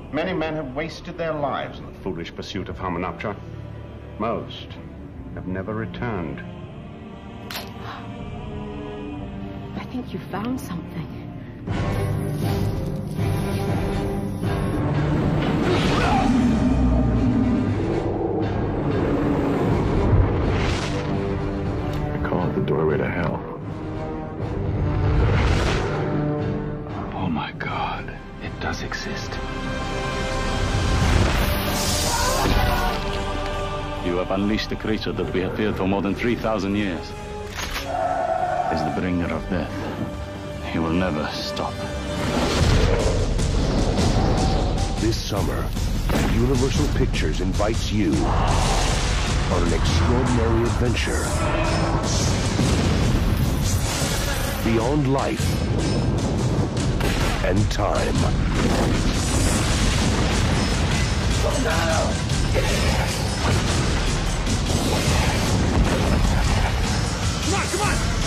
Many men have wasted their lives in the foolish pursuit of Hamunaptra. Most have never returned. I think you found something. I call it the doorway to hell. Oh my God, it does exist. You have unleashed the creature that we have feared for more than 3,000 years. Is the bringer of death. He will never stop. This summer, Universal Pictures invites you on an extraordinary adventure beyond life and time. Come on, come on!